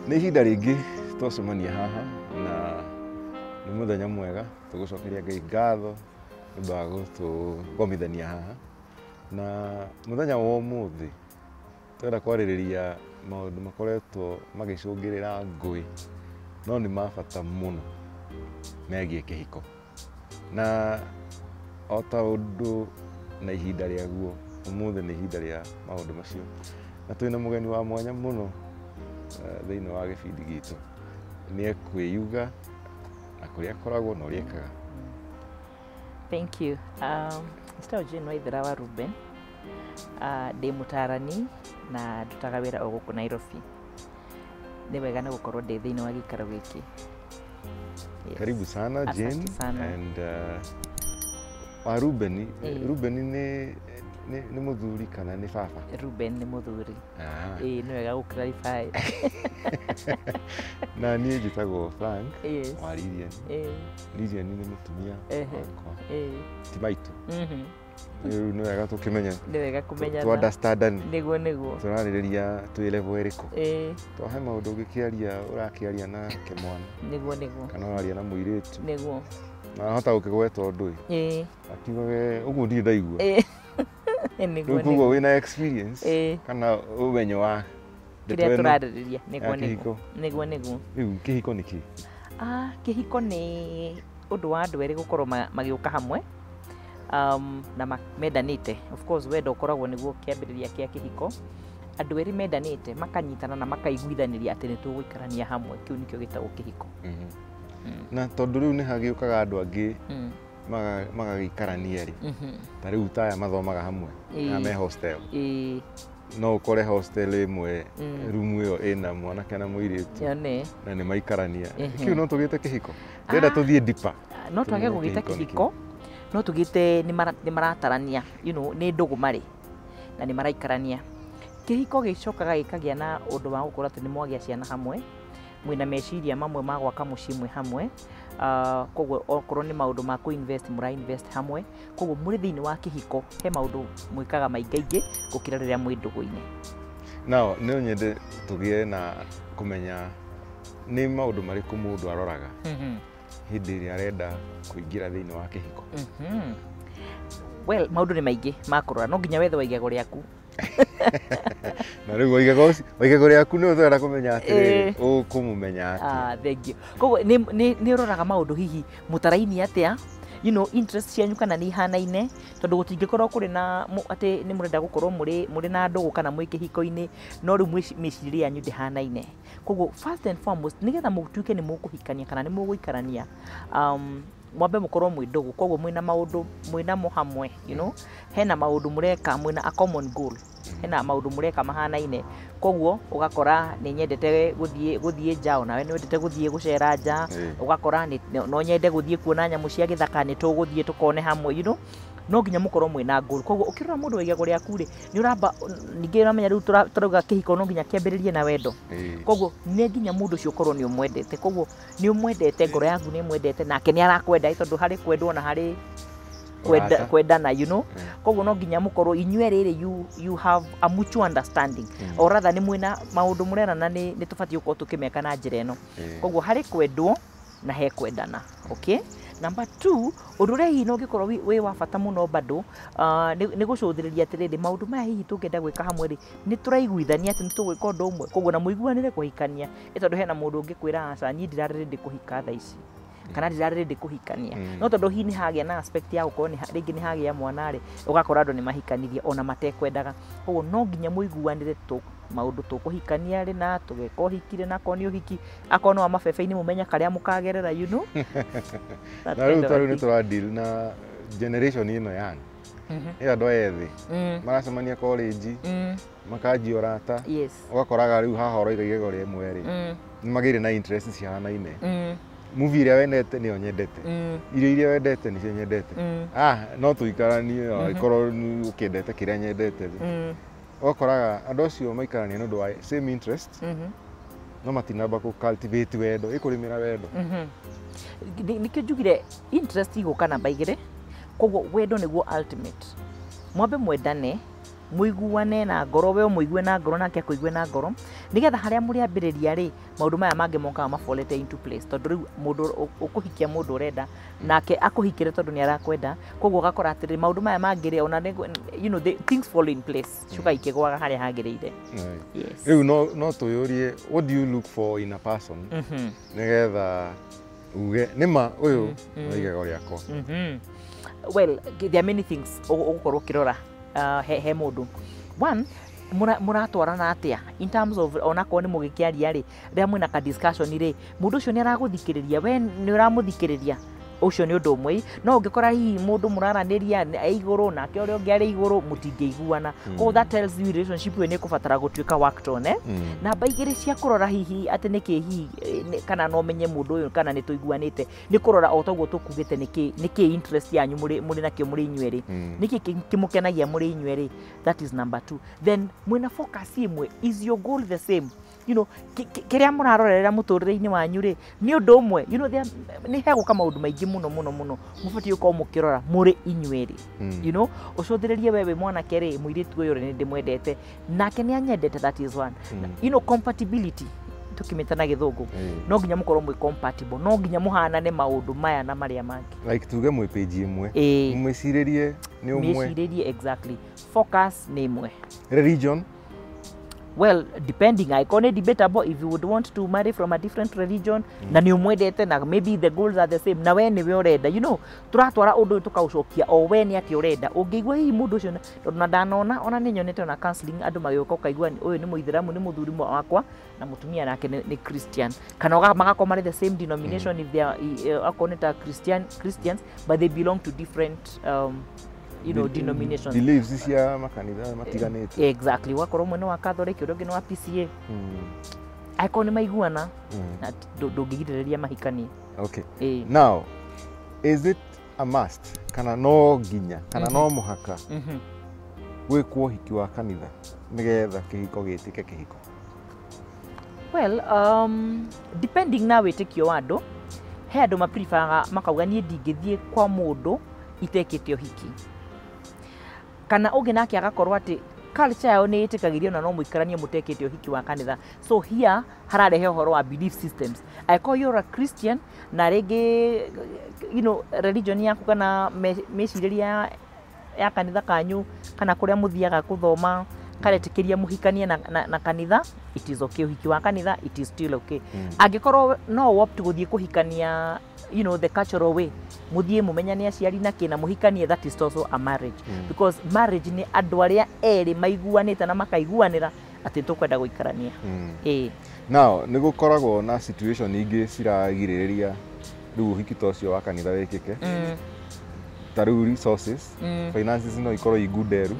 Nĩ ihinda rĩngĩ twacemania haha na nĩ mũthenya mwega tũgũcokeria Ngai ngatho nĩ ũndũ wa gũtũgomithania haha na mũthenya wa ũmũthĩ twenda kwarĩrĩria maũndũ makoretwo magĩcũngĩrĩra ngũĩ no nĩ ma bata mũno megiĩ kĩhiko na o ta ũndũ na ihinda rĩaguo ũmũthĩ nĩ ihinda rĩa maũndũ macio na twĩna mũgeni wa mwanya mũno thĩinĩ wa gĩbindi gitũ nĩ ekwĩyuga na kũrĩa akoragwo na ũrĩa ekaga. Thank you. Mr. Eugene Waithera wa Ruben. Ndĩ mũtarani na ndutaga wĩra o gũkũ Nairobi. Nĩ wega nĩ gũkorwo ndĩ thĩinĩ wa gĩikaro gĩkĩ. Karibu sana Jane. Sana. And wa Ruben, Ruben nĩ mũthuri kana nĩ baba? Ruben nĩ mũthuri. Nĩ wega gũ-clarify. Na niĩ njĩtagwo Frank. Yes. Wa Lilian. Lilian nĩ mũtumia wakwa. Ti maitũ. Rĩu nĩ wega tũkĩmenya. Nĩ wega kũmenyana. To understand. Nĩguo. Tũrarĩrĩria twĩ level ĩrĩkũ. Twahe maũndũ ũngĩkĩaria ũrakĩaria na kĩmwana. Nĩguo. Kana ũraria na mũirĩtu. Nĩguo. Na hota gũkĩgweta ũndũ ĩ. Akiugaga ũguo ndirĩ ndaigua. Rĩu koguo wĩna experience kana ũmenyo wa kĩrĩa tũrarĩrĩria. Nĩguo. Rĩu kĩhiko nĩ kĩĩ? Kĩhiko nĩ ũndũ wa andũ erĩ gũkorwo magĩũka hamwe na mendanĩte. Of course wendo ũkoragwo nĩguo kĩambĩrĩria kĩa kĩhiko. Andũ erĩ mendanĩte makanyitana na makaiguithanĩria atĩ nĩ tũgũikarania hamwe. Kĩu nĩkĩo gĩtagwo kĩhiko. Na tondũ rĩu nĩ hagĩũkaga andũ angĩ magagĩikarania rĩ, ta rĩu ta aya mathomaga hamwe na me hostel. No ũkore hostel ĩmwe rumu ĩyo ĩna mwanake na mũirĩtu na nĩ maikarania. Kĩu no tũgĩte kĩhiko? Ndĩrenda tũthiĩ deeper. No twage gũgĩta kĩhiko, no tũgĩte nĩ maratarania, nĩ ndũgũ marĩ na nĩ maraikarania. Kĩhiko gĩcokaga gĩkagĩa na ũndũ wa gũkorwo atĩ nĩ mwagĩa ciana hamwe, mwĩna meciria mamwe ma gwaka mũciĩ mwe hamwe. Koguo okorwo nĩ maũndũ ma kũ-invest mũra-invest hamwe. Koguo mũrĩ thĩinĩ wa kĩhiko he maũndũ mwĩkaga maingaingĩ gũkĩra rĩrĩa mwĩ ndũgũ-inĩ. No nyende tũgĩe na kũmenya nĩ maũndũ marĩkũ mũndũ aroraga hĩndĩ ĩrĩa arenda kũingĩra thĩinĩ wa kĩhiko. Well, maũndũ nĩ maingĩ ma kũrora, no nginya wethe waigego rĩaku. Na rĩu waigego rĩaku nĩ ũtwenda kũmenya atĩ ũkũmũmenya atĩ. Thengiũ. Koguo nĩ ũroraga maũndũ hihi mũtaraini atĩa, interest cianyu kana nĩ ihanaine, tondũ gũtingĩkorwo kũrĩ na atĩ nĩ mũrenda gũkorwo mũrĩ na ndũgũ kana mwĩ kĩhiko-inĩ no rĩu mĩcirĩrie yanyu ndĩhanaine. Koguo first and foremost nĩgetha mũtuĩke nĩ mũkũhikania kana nĩ mũgũikarania, mwambe mũkorwo mwĩ ndũgũ. Koguo mwĩna maũndũ mwĩnamo hamwe, hena maũndũ mũreka mwĩna a common goal, hena maũndũ mũreka mahanaine. Koguo ũgakora nĩ nyendete gũthiĩ nja, o nawe nĩ wendete gũthiĩ gũcera nja, ũgakora no nyende gũthiĩ kuona nyamũ cia gĩthaka, nĩ tũgũthiĩ tũkone hamwe, no nginya mũkorwo mwĩna goal. Koguo ũkĩrora mũndũ waigego rĩaku rĩ, nĩ ũramba ningĩ ũramenya rĩu tũrauga kĩhiko no nginya kĩambĩrĩrie na wendo. Koguo nĩ nginya mũndũ ũcio ũkorwo nĩ ũmwendete. Koguo nĩ ũmwendete, ngoro yaku nĩ ĩmwendete, nake nĩ arakwenda, tondũ harĩ kwendwo na harĩ kwendana, Koguo no nginya mũkorwo inyuĩ erĩ you have a mutual understanding. O rather nĩ mwĩna maũndũ mũrerana nĩ tũbatiĩ gũkorwo tũkĩmeka na njĩra ĩno. Koguo harĩ kwendwo na he kwendana. Okay? Number 2, ũndũ ũrĩa hihi no ũngĩkorwo wĩ wa bata mũno bado nĩ gũcũthĩrĩria atĩrĩrĩ, maũndũ maya hihi tũngĩenda gwĩka hamwe rĩ, nĩ tũraiguithania atĩ nĩ tũgwĩka ũndũ ũmwe. Koguo na mũiguanĩre kũhikania, tondũ hena mũndũ ũngĩkwĩra aca niĩ ndirarĩ ndĩ kũhika thaa ici kana ndirarĩ ndĩ kũhikania. No tondũ hihi nĩ hagĩa na aspect ya gũkorwo rĩngĩ nĩ hagĩa mwana rĩ, ũgakora andũ nĩ mahikanirie ona matekwendaga. Koguo no nginya mũiguanĩre maũndũ tũkũhikania rĩ na tũgeka ũhiki rĩ, na akorwo nĩ ũhiki, akorwo no wa mabebe-inĩ mũmenya karĩa mũkagerera, Na rĩu nĩ tũradeal na generation ĩno yani ĩyo andũ ethĩ maracemania college makanjia ũrata, ũgakoraga rĩu haha ũraiga igego rĩmwe rĩ, nĩ magĩire na interest cihanaine. Movie ĩrĩa wendete nĩyo nyendete, irio iria wendete nĩcio nyendete, no tũikaranie angĩkorwo ũkĩendete kĩrĩa nyendete. Ũgakoraga andũ acio maikarania nĩ ũndũ wa same interest, no matinamba gũ-cultivate wendo, ĩkũrĩmĩra wendo. Nĩkĩo njugire interest igũka namba igĩrĩ. Koguo wendo nĩguo ultimate. Mwambe mwendane, muiguane na ngoro, we muigue na ngoro nake akuigue na ngoro, nigetha haria muri ambiriria ri maundu maya mangi monkaga mafallete into place, tondu riu mundu ukuhikia mundu urenda nake akuhikire tondu ni arakwenda, koguo gakora atiri maundu maya mangi ri ona things fall in place, shuka ikigwaga haria hagiriire. Yes. Riu no tuyurie, what do you look for in a person nigetha uge nima uyu oigega uria ko? Well, there are many things ugukorwo kirora he mundu. One, muratwarana atia in terms of onako ni mugikiaria ri ria mwina ka discussion ri mundu ucio ni araguthikiriria, we ni uramuthikiriria, ucio ni undu umwe. No ungikora hihi mundu muraraniria iguru nake uria ungi ari iguru mutingeiguana, so that tells you relationship we ni kubatara gutuika worked on. Namba igiri cia kurora hihi ati niki hihi kana no menye mundu uyu kana ni tuiguanite, ni kurora otaguo tukugite niki interest yanyu muri nakio muri inyueri, niki kimukenagia muri inyueri. That is number 2. Then mwina focus imwe, is your goal the same? Kiria murarorera muturire-ini wanyu ri ni undu umwe, ni heguka maundu maingi muno mubatie ukorwo mukirora muri inyueri. Ucuthiririe wewe mwanake ri muiritu uyu ni ndimwendete nake ni anyendete, that is one. Compatibility tukimitana githungu, no nginya mukorwo mwi compatible, no nginya muhanane maundu maya na maria mangi, like tuge mwi page imwe, mwiciririe ni umwe, mwiciririe exactly, focus ni imwe. Religion, well, depending, I can debatable if you would want to marry from a different religion, na ni umwendete na maybe the goals are the same, na we ni we urenda, turatwara undu tukaucokia o we ni ati urenda, ungigwa hii mundu ucio na ndanona ona ni nyonete na counseling andu magioka ukaigwa uyu ni muithiramu ni muthuri wakwa na mutumia nake ni Christian, kana magakoma mari the same denomination if they are akoneta Christians but they belong to different denominations, beliefs cia makanitha matiganite. Exactly, wakorwo mwene wa Catholic uria ungi ni wa PCA, aiko ni maiguana na ndungigiriria mahikanie. Okay. Now, is it a must kana no nginya kana no muhaka gwikwo hiki wa kanitha nigetha kihiko gitike kihiko? Well, depending na witikio wa andu, he andu maprefer makauga nie ndingithie kwa mundu itekite hiki, kana ungi nake agakorwo ati culture yao ni itikagirio na no muikaranie mutekite hiki wa kanitha. So here hararehe uhoro wa belief systems. I call you a Christian na rege religion yaku kana meciriria ya kanitha kanyu kana kuria muthiaga kuthoma karetikiria muhikanie na kanitha, it is okay. Hiki wa kanitha, it is still okay. Angikorwo no opt guthie kuhikania the cultural way, muthie mumenyane aciari na kina muhikanie, that is also a marriage. Because marriage ni andu aria eri maiguanite na makaiguanira ati tukwenda guikarania. Now nigukoragwo na situation ingi ciragiririria riu hiki tocio wa kanitha wikike, taru resources, finances no ikorwo iguderu,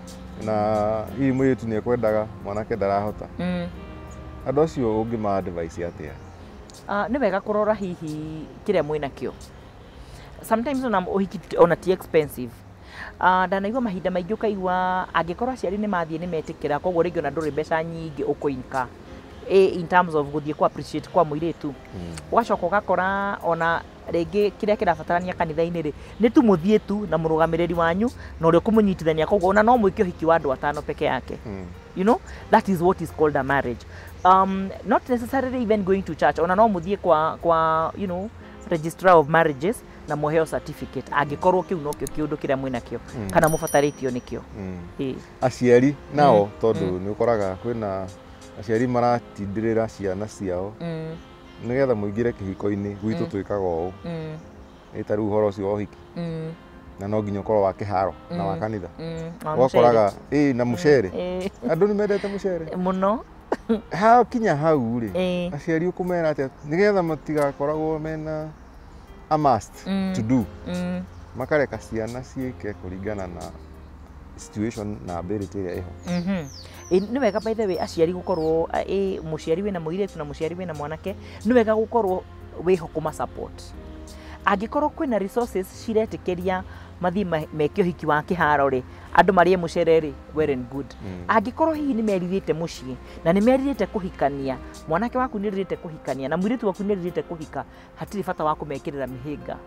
na hii mwitu ni ekwendaga mwanake ndarahota, andu acio ungima advice atia? Ni wega kurora hihi kiria mwina kio. Sometimes ona ti expensive. Ndanaigua mahinda maingi ukaigua angikorwo aciari ni mathie ni metikira, koguo ringi ona nduri mbeca nyingi ukuinka in terms of guthie ku appreciate kwa muiritu, ugacoka ugakora ona ringi kiria kirabatarania kanitha-ini ri ni tu muthie tu na murugamiriri wanyu na uria kumunyitithania, koguo ona no mwikio hiki wa andu atano peke yake. That is what is called a marriage. Not necessarily even going to church, ona no muthie kwa registrar of marriages na muheo certificate angikorwo kiu no kio kiundu kiria mwina kio kana mubatarĩtio nikio. Aciari nao tondu ni ukoraga kwina aciari maratindirira ciana ciao nigetha muingire kihiko-ini gwitu twikaga uu itaru uhoro ucio wa hiki na no nginya ukorwo wa kiharo na wa kanitha, ukoraga na mucere, andu ni mendete mucere muno. Ha kinya hau ri aciari ukumera atia nigetha matigakoragwo mena a must to do, makareka ciana ciike kuringana na situation na ability iria iho. Ni wega by the way aciari gukorwo muciari wina muiritu na muciari wina mwanake, ni wega gukorwo wiho kuma support. Angikorwo kwina resources ciretikiria mathi mekio hiki wa kiharo ri andu marie mucere ri well and good. Angikorwo hihi ni meririte mucii na ni meririte kuhikania, mwanake waku ni ririte kuhikania na muiritu waku ni ririte kuhika, hatiri bata wa kumekirira mihinga.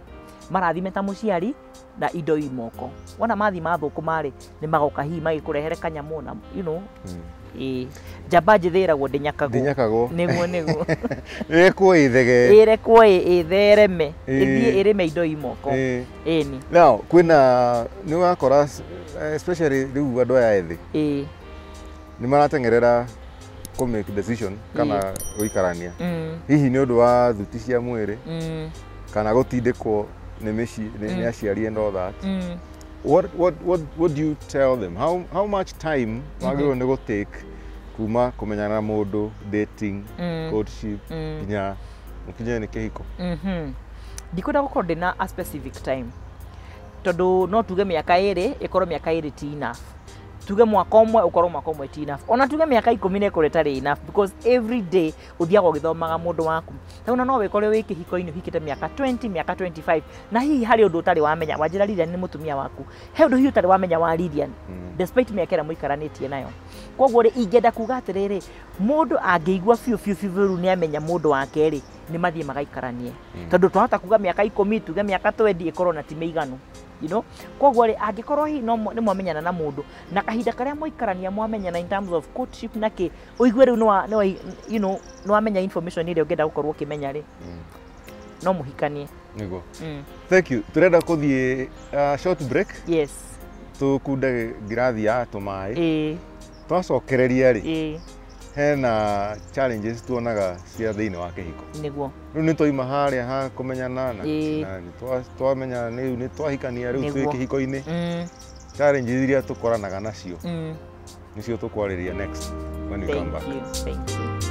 marathime ta muciari na indo imoko wona mathi mathukuma ri ni magoka hihi magikurehere kanyamu na njamba njithiragwo ndinyakagwo niguo irekwo ithereme ithie irime indo imoko ni now kwina ni wakora especially riu andu aya ethi ni maratengerera ku make decision kana guikarania hihi ni undu wa thuti cia mwiri kana gutindikwo ni mici ni aciari and all that what do you tell them how much time wagirwo ni gutake kuma kumenyana na mundu dating courtship nginya mukinye ni kihiko ndikwenda gukorwo ndina a specific time tondu no tuge miaka iri ikorwo miaka iri ti enough tuge mwaka umwe ukorwo mwaka umwe ti enough ona tuge miaka 10 ne kuretari enough because every day uthiaga ugithomaga mundu waku tauna no wikore wi kihiko-ini hikite miaka 20 miaka 25 na hihi hari undu utari wamenya wanjira Lilian ni mutumia waku he undu hihi utari wamenya wa Lilian despite miaka ira muikaranitie nayo koguo ri ingenda kuga atiriri mundu angeigua fiu ni amenya mundu wake ri ni mathie magaikaranie tondu twahota kuga miaka 10 tuge miaka 20 ikorwo na ti meiganu you know koguo ri angikorwo hi no ni mwamenyana na mundu na kahinda karia muikarania mwamenyana in terms of courtship naki uigwe ri no you know no amenya information ile ungenda gukorwo kimenya ri no muhikanie nigo thank you turenda kuthie short break yes tukunda ngirathi ya tumai twacokereria ri hena challenges tuonaga cia thiini wa kihiko niguo riu ni toima haria ha kumenyana na ni twamenya ni twahikania riu twi kihiko-ini challenges iria tukoranaga nacio nicio tukwariria next when we come back. Thank you.